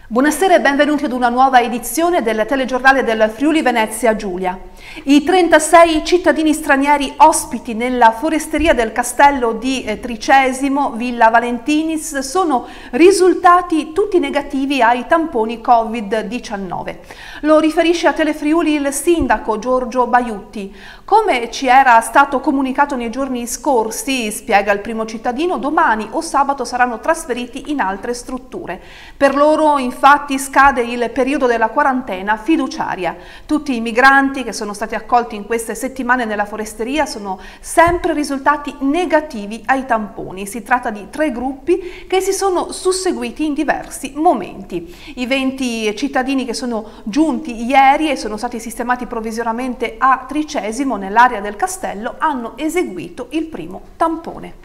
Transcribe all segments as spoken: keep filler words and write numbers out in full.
Buonasera e benvenuti ad una nuova edizione del telegiornale del Friuli Venezia Giulia. I trentasei cittadini stranieri ospiti nella foresteria del castello di Tricesimo, Villa Valentinis, sono risultati tutti negativi ai tamponi Covid diciannove. Lo riferisce a Telefriuli il sindaco Giorgio Baiutti. Come ci era stato comunicato nei giorni scorsi, spiega il primo cittadino, domani o sabato saranno trasferiti in altre strutture. Per loro infatti scade il periodo della quarantena fiduciaria. Tutti i migranti che sono stati accolti in queste settimane nella foresteria sono sempre risultati negativi ai tamponi. Si tratta di tre gruppi che si sono susseguiti in diversi momenti. I venti cittadini che sono giunti ieri e sono stati sistemati provvisoriamente a Tricesimo nell'area del castello hanno eseguito il primo tampone.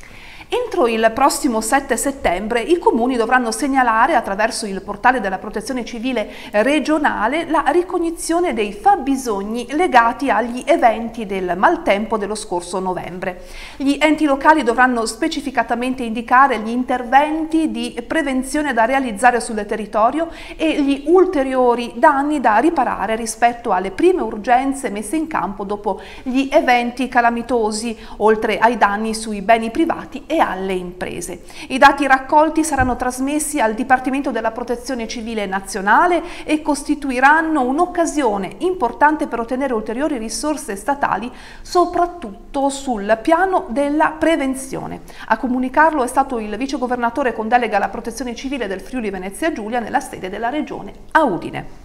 Entro il prossimo sette settembre i comuni dovranno segnalare attraverso il portale della Protezione Civile regionale la ricognizione dei fabbisogni legati agli eventi del maltempo dello scorso novembre. Gli enti locali dovranno specificatamente indicare gli interventi di prevenzione da realizzare sul territorio e gli ulteriori danni da riparare rispetto alle prime urgenze messe in campo dopo gli eventi calamitosi, oltre ai danni sui beni privati e alle imprese. I dati raccolti saranno trasmessi al Dipartimento della Protezione Civile Nazionale e costituiranno un'occasione importante per ottenere ulteriori risorse statali, soprattutto sul piano della prevenzione. A comunicarlo è stato il vicegovernatore con delega alla Protezione Civile del Friuli Venezia Giulia nella sede della regione a Udine.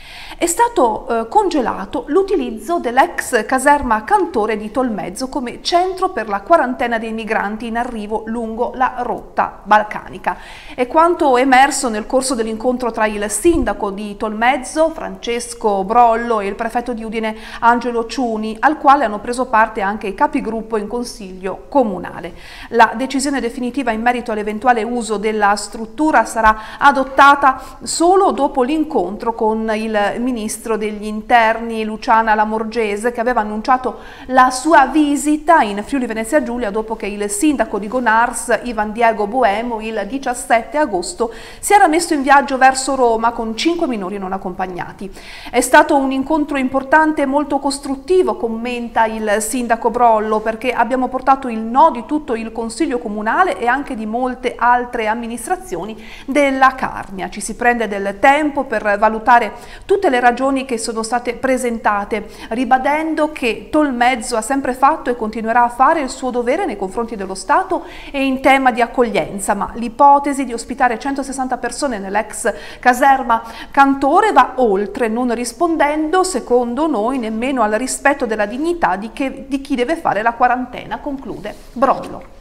È stato eh, congelato l'utilizzo dell'ex caserma Cantore di Tolmezzo come centro per la quarantena dei migranti in arrivo lungo la rotta balcanica. È quanto emerso nel corso dell'incontro tra il sindaco di Tolmezzo, Francesco Brollo, e il prefetto di Udine, Angelo Ciuni, al quale hanno preso parte anche i capigruppo in consiglio comunale. La decisione definitiva in merito all'eventuale uso della struttura sarà adottata solo dopo l'incontro con il ministro degli interni Luciana Lamorgese, che aveva annunciato la sua visita in Friuli Venezia Giulia dopo che il sindaco di Gonars, Ivan Diego Boemo, il diciassette agosto si era messo in viaggio verso Roma con cinque minori non accompagnati. È stato un incontro importante e molto costruttivo, commenta il sindaco Brollo, perché abbiamo portato il no di tutto il consiglio comunale e anche di molte altre amministrazioni della Carnia. Ci si prende del tempo per valutare tutte le ragioni che sono state presentate, ribadendo che Tolmezzo ha sempre fatto e continuerà a fare il suo dovere nei confronti dello Stato e in tema di accoglienza, ma l'ipotesi di ospitare centosessanta persone nell'ex caserma Cantore va oltre, non rispondendo, secondo noi, nemmeno al rispetto della dignità di, che, di chi deve fare la quarantena, conclude Brollo.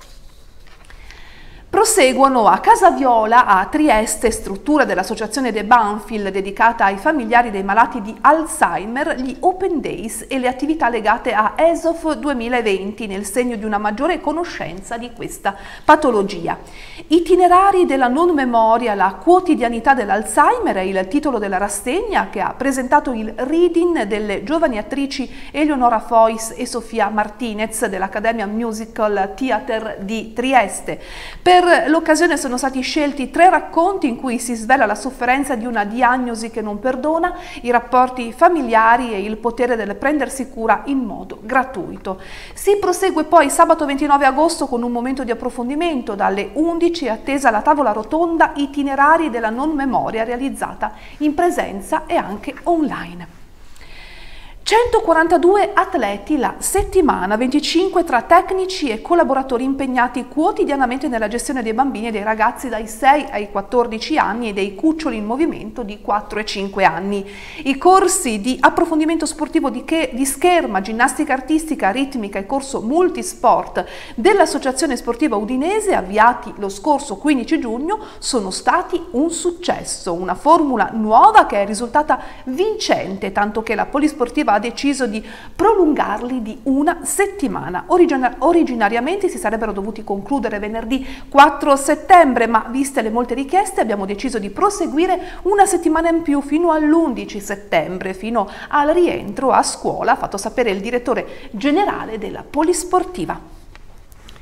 Proseguono a Casa Viola a Trieste, struttura dell'associazione De Banfield dedicata ai familiari dei malati di Alzheimer, gli Open Days e le attività legate a E S O F duemilaventi nel segno di una maggiore conoscenza di questa patologia. Itinerari della non memoria, la quotidianità dell'Alzheimer è il titolo della rassegna che ha presentato il reading delle giovani attrici Eleonora Fois e Sofia Martinez dell'Accademia Musical Theater di Trieste. Per Per l'occasione sono stati scelti tre racconti in cui si svela la sofferenza di una diagnosi che non perdona, i rapporti familiari e il potere del prendersi cura in modo gratuito. Si prosegue poi sabato ventinove agosto con un momento di approfondimento. Dalle undici è attesa la tavola rotonda Itinerari della non memoria, realizzata in presenza e anche online. centoquarantadue atleti la settimana, venticinque tra tecnici e collaboratori impegnati quotidianamente nella gestione dei bambini e dei ragazzi dai sei ai quattordici anni e dei cuccioli in movimento di quattro e cinque anni. I corsi di approfondimento sportivo di, che, di scherma, ginnastica artistica, ritmica e corso multisport dell'Associazione Sportiva Udinese, avviati lo scorso quindici giugno, sono stati un successo, una formula nuova che è risultata vincente, tanto che la Polisportiva ha deciso di prolungarli di una settimana. Origina- originariamente si sarebbero dovuti concludere venerdì quattro settembre, ma viste le molte richieste abbiamo deciso di proseguire una settimana in più fino all'undici settembre, fino al rientro a scuola, ha fatto sapere il direttore generale della Polisportiva.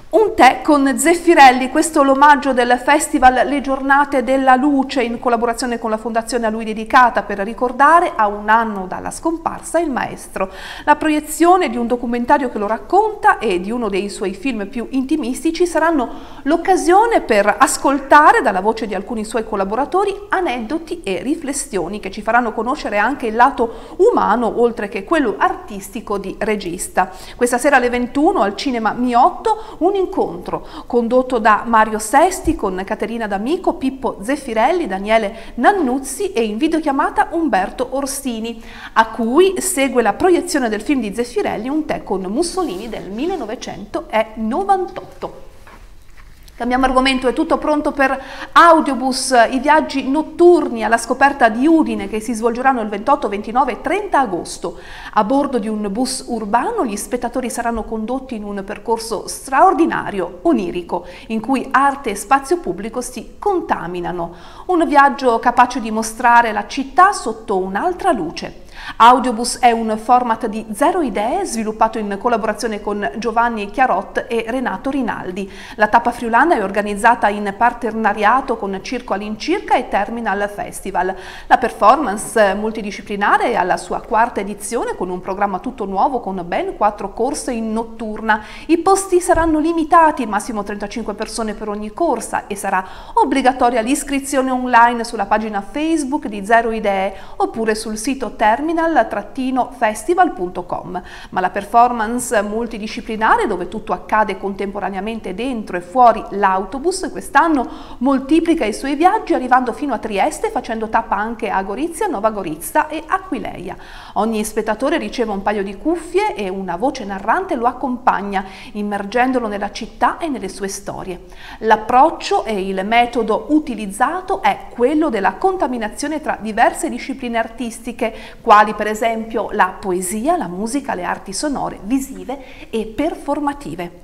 Un tè con Zeffirelli, questo è l'omaggio del Festival Le Giornate della Luce in collaborazione con la Fondazione a lui dedicata per ricordare a un anno dalla scomparsa il maestro. La proiezione di un documentario che lo racconta e di uno dei suoi film più intimistici saranno l'occasione per ascoltare dalla voce di alcuni suoi collaboratori aneddoti e riflessioni che ci faranno conoscere anche il lato umano oltre che quello artistico di regista. Questa sera alle ventuno al Cinema Miotto un incontro condotto da Mario Sesti con Caterina D'Amico, Pippo Zeffirelli, Daniele Nannuzzi e in videochiamata Umberto Orsini, a cui segue la proiezione del film di Zeffirelli Un tè con Mussolini del millenovecentonovantotto. Cambiamo argomento, è tutto pronto per Audiobus, i viaggi notturni alla scoperta di Udine che si svolgeranno il ventotto, ventinove e trenta agosto. A bordo di un bus urbano gli spettatori saranno condotti in un percorso straordinario, onirico, in cui arte e spazio pubblico si contaminano. Un viaggio capace di mostrare la città sotto un'altra luce. Audiobus è un format di Zero Idee sviluppato in collaborazione con Giovanni Chiarot e Renato Rinaldi. La tappa friulana è organizzata in partenariato con Circo all'incirca e Terminal Festival. La performance multidisciplinare è alla sua quarta edizione con un programma tutto nuovo con ben quattro corse in notturna. I posti saranno limitati, massimo trentacinque persone per ogni corsa e sarà obbligatoria l'iscrizione online sulla pagina Facebook di Zero Idee oppure sul sito Terminal festival punto com, ma la performance multidisciplinare dove tutto accade contemporaneamente dentro e fuori l'autobus quest'anno moltiplica i suoi viaggi arrivando fino a Trieste facendo tappa anche a Gorizia, Nova Gorizia e Aquileia. Ogni spettatore riceve un paio di cuffie e una voce narrante lo accompagna immergendolo nella città e nelle sue storie. L'approccio e il metodo utilizzato è quello della contaminazione tra diverse discipline artistiche quali per esempio la poesia, la musica, le arti sonore, visive e performative.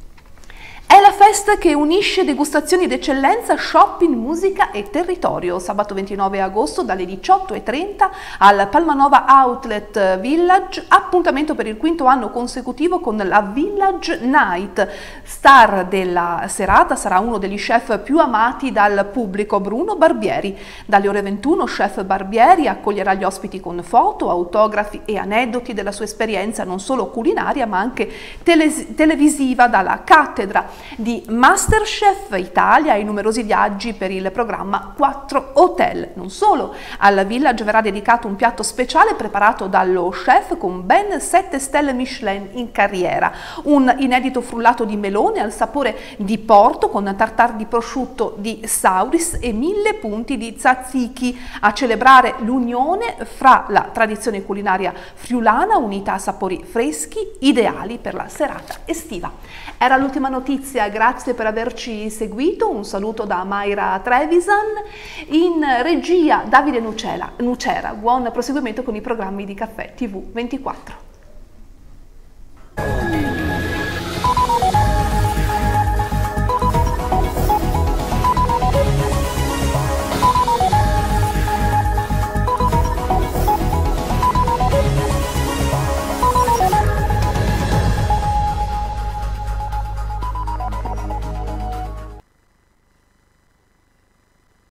È la festa che unisce degustazioni d'eccellenza, shopping, musica e territorio. Sabato ventinove agosto dalle diciotto e trenta al Palmanova Outlet Village, appuntamento per il quinto anno consecutivo con la Village Night. Star della serata sarà uno degli chef più amati dal pubblico, Bruno Barbieri. Dalle ore ventuno chef Barbieri accoglierà gli ospiti con foto, autografi e aneddoti della sua esperienza non solo culinaria ma anche tele televisiva dalla cattedra di Masterchef Italia e i numerosi viaggi per il programma quattro Hotel. Non solo, al Village verrà dedicato un piatto speciale preparato dallo chef con ben sette stelle Michelin in carriera, un inedito frullato di melone al sapore di porto con tartare di prosciutto di Sauris e mille punti di tzatziki a celebrare l'unione fra la tradizione culinaria friulana unita a sapori freschi ideali per la serata estiva. Era l'ultima notizia, grazie per averci seguito, un saluto da Mayra Trevisan, in regia Davide Nucera, buon proseguimento con i programmi di Caffè T V ventiquattro.